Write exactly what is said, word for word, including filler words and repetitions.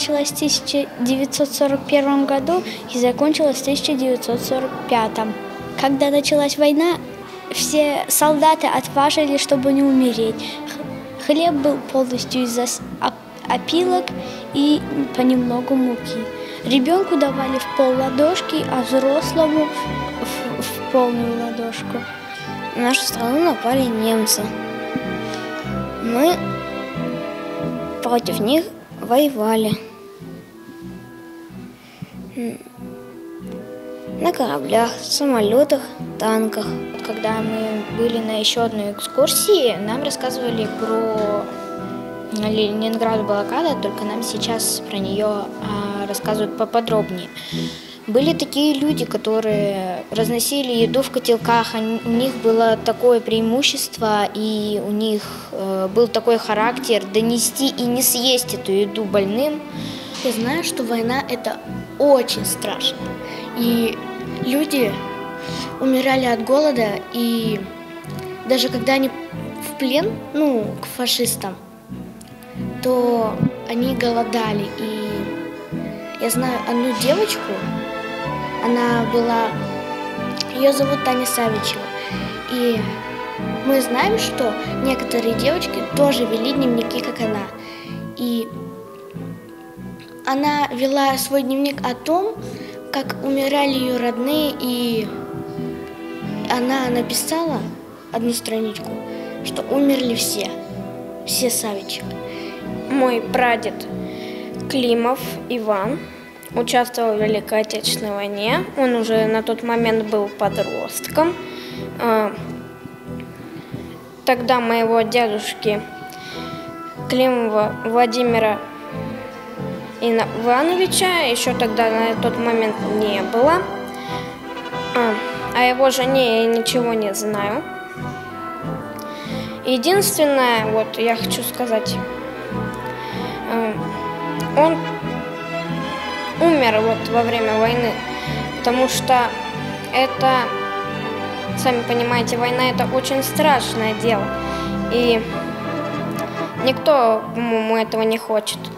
началась в тысяча девятьсот сорок первом году и закончилась в тысяча девятьсот сорок пятом. Когда началась война, все солдаты отважились, чтобы не умереть. Хлеб был полностью из опилок и понемногу муки. Ребенку давали в пол ладошки, а взрослому в, в полную ладошку. В нашу страну напали немцы. Мы против них воевали. На кораблях, самолетах, танках. Когда мы были на еще одной экскурсии, нам рассказывали про Ленинград блокада, только нам сейчас про нее а, рассказывают поподробнее. Были такие люди, которые разносили еду в котелках, они, у них было такое преимущество, и у них э, был такой характер донести и не съесть эту еду больным. Я знаю, что война – это очень страшно, и люди умирали от голода, и даже когда они в плен, ну, к фашистам, то они голодали. И я знаю одну девочку, она была, ее зовут Таня Савичева, и мы знаем, что некоторые девочки тоже вели дневники, как она. И она вела свой дневник о том, как умирали ее родные, и она написала одну страничку, что умерли все, все Савичевы. Мой прадед Климов Иван участвовал в Великой Отечественной войне. Он уже на тот момент был подростком. Тогда моего дедушки Климова Владимира Ивановича еще тогда на тот момент не было. О его жене я ничего не знаю. Единственное, вот я хочу сказать, он умер вот во время войны, потому что это, сами понимаете, война – это очень страшное дело, и никто, по-моему, этого не хочет.